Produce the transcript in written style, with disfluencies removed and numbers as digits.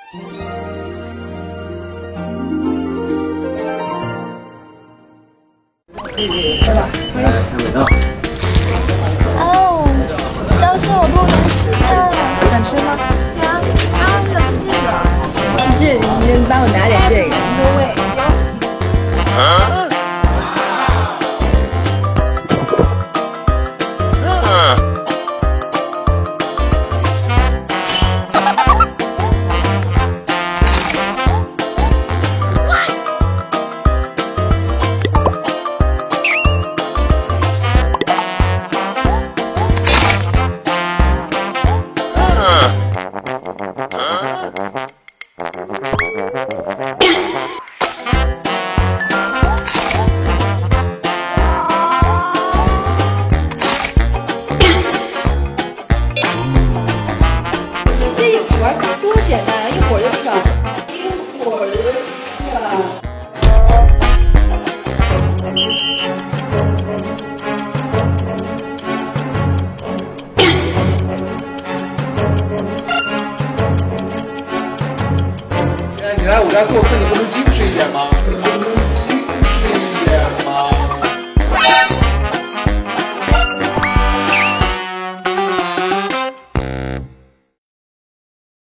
对吧？ 来，看味道。 哦，但是我不能吃啊，想吃吗？行啊，要吃这个。你帮我拿点这个。有味。多简单啊，一会儿就吃了，一会儿就吃了。 你来我家做客，你不能矜持一点吗？